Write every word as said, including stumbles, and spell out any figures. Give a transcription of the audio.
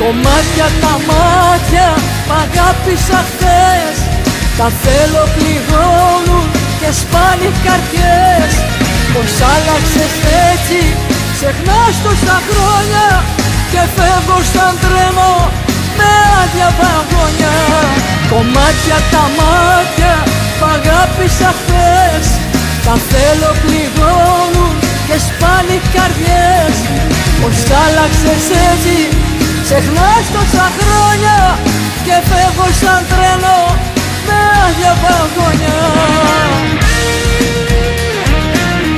Κομμάτια τα μάτια μ' αγάπησα χθες, τα θέλω πληγώνουν και σπάνε οι καρδιές. Πως άλλαξες έτσι, ξεχνάς τόσα χρόνια και φεύγω σαν τρένο με άδεια βαγόνια. Κομμάτια τα μάτια μ' αγάπησα χθες, τα θέλω πληγώνουν και σπάνε οι καρδιές. Πως άλλαξες έτσι, ξεχνάς τόσα χρόνια και φεύγω σαν τρένο με άδεια βαγόνια.